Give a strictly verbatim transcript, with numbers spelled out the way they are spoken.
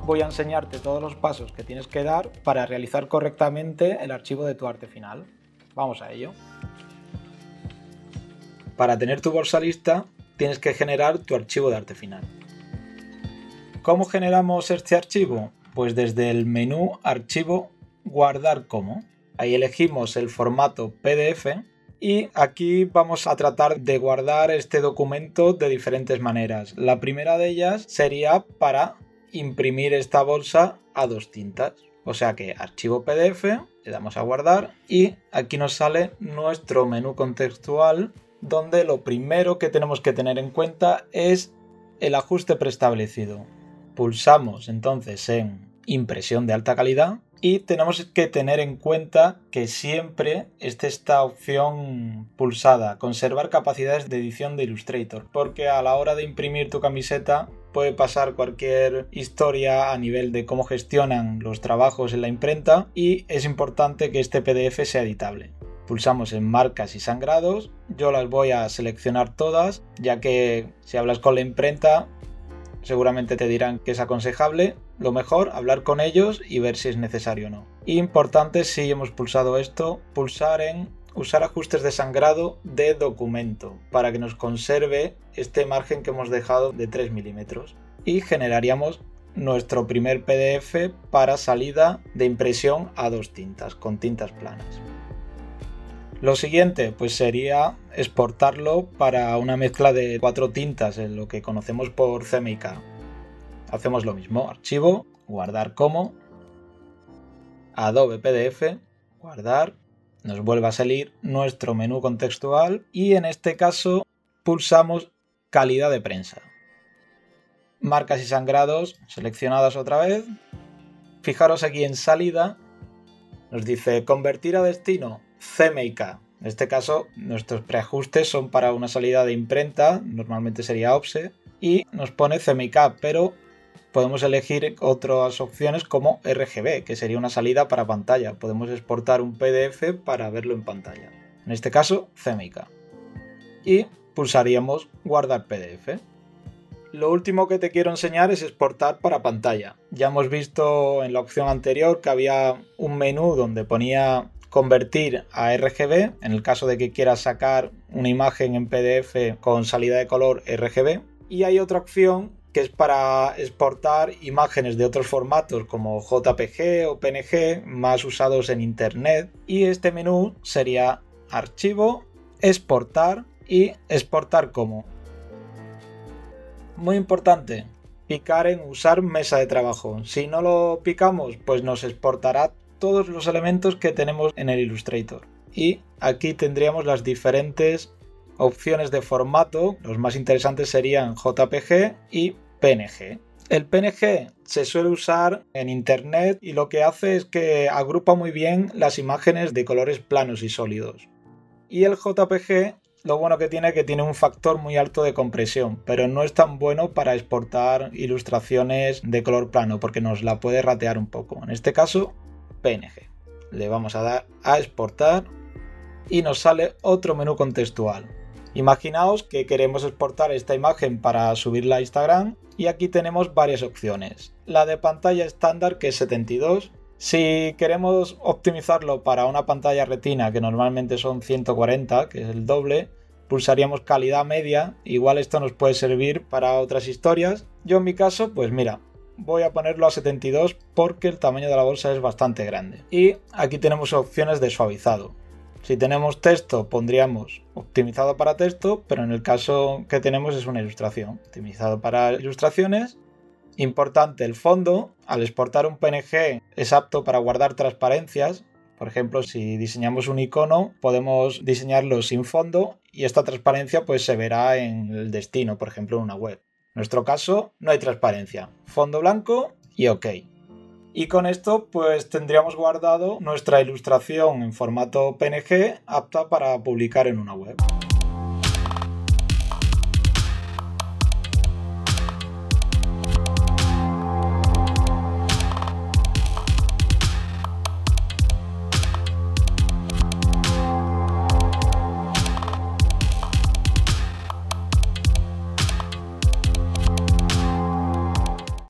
voy a enseñarte todos los pasos que tienes que dar para realizar correctamente el archivo de tu arte final. Vamos a ello. Para tener tu bolsa lista, tienes que generar tu archivo de arte final. ¿Cómo generamos este archivo? Pues desde el menú Archivo, Guardar como. Ahí elegimos el formato P D F y aquí vamos a tratar de guardar este documento de diferentes maneras. La primera de ellas sería para imprimir esta bolsa a dos tintas. O sea que Archivo P D F, le damos a guardar y aquí nos sale nuestro menú contextual, donde lo primero que tenemos que tener en cuenta es el ajuste preestablecido. Pulsamos entonces en impresión de alta calidad y tenemos que tener en cuenta que siempre esté esta opción pulsada, conservar capacidades de edición de Illustrator, porque a la hora de imprimir tu camiseta puede pasar cualquier historia a nivel de cómo gestionan los trabajos en la imprenta y es importante que este P D F sea editable. Pulsamos en marcas y sangrados, yo las voy a seleccionar todas, ya que si hablas con la imprenta seguramente te dirán que es aconsejable, lo mejor hablar con ellos y ver si es necesario o no. Importante, si hemos pulsado esto, pulsar en usar ajustes de sangrado de documento para que nos conserve este margen que hemos dejado de tres milímetros y generaríamos nuestro primer P D F para salida de impresión a dos tintas, con tintas planas. Lo siguiente pues sería exportarlo para una mezcla de cuatro tintas, en lo que conocemos por C M Y K. Hacemos lo mismo, archivo, guardar como, Adobe P D F, guardar, nos vuelve a salir nuestro menú contextual y en este caso pulsamos calidad de prensa. Marcas y sangrados seleccionadas otra vez. Fijaros aquí en salida, nos dice convertir a destino C M Y K. En este caso nuestros preajustes son para una salida de imprenta, normalmente sería offset, y nos pone C M Y K, pero podemos elegir otras opciones como R G B, que sería una salida para pantalla. Podemos exportar un P D F para verlo en pantalla. En este caso C M Y K. Y pulsaríamos guardar P D F. Lo último que te quiero enseñar es exportar para pantalla. Ya hemos visto en la opción anterior que había un menú donde ponía convertir a R G B, en el caso de que quieras sacar una imagen en P D F con salida de color R G B, y hay otra opción que es para exportar imágenes de otros formatos como J P G o P N G más usados en internet, y este menú sería archivo, exportar y exportar como. Muy importante, picar en usar mesa de trabajo. Si no lo picamos, pues nos exportará todos los elementos que tenemos en el Illustrator. Y aquí tendríamos las diferentes opciones de formato. Los más interesantes serían J P G y P N G. El P N G se suele usar en internet y lo que hace es que agrupa muy bien las imágenes de colores planos y sólidos. Y el J P G, lo bueno que tiene es que tiene un factor muy alto de compresión, pero no es tan bueno para exportar ilustraciones de color plano porque nos la puede ratear un poco. En este caso, P N G. Le vamos a dar a exportar y nos sale otro menú contextual. Imaginaos que queremos exportar esta imagen para subirla a Instagram y aquí tenemos varias opciones. La de pantalla estándar, que es setenta y dos. Si queremos optimizarlo para una pantalla retina, que normalmente son ciento cuarenta, que es el doble, pulsaríamos calidad media. Igual esto nos puede servir para otras historias. Yo en mi caso, pues mira, voy a ponerlo a setenta y dos porque el tamaño de la bolsa es bastante grande. Y aquí tenemos opciones de suavizado. Si tenemos texto, pondríamos optimizado para texto, pero en el caso que tenemos es una ilustración. Optimizado para ilustraciones. Importante, el fondo. Al exportar un P N G es apto para guardar transparencias. Por ejemplo, si diseñamos un icono, podemos diseñarlo sin fondo y esta transparencia pues se verá en el destino, por ejemplo, en una web. En nuestro caso no hay transparencia. Fondo blanco y OK. Y con esto pues tendríamos guardado nuestra ilustración en formato P N G apta para publicar en una web.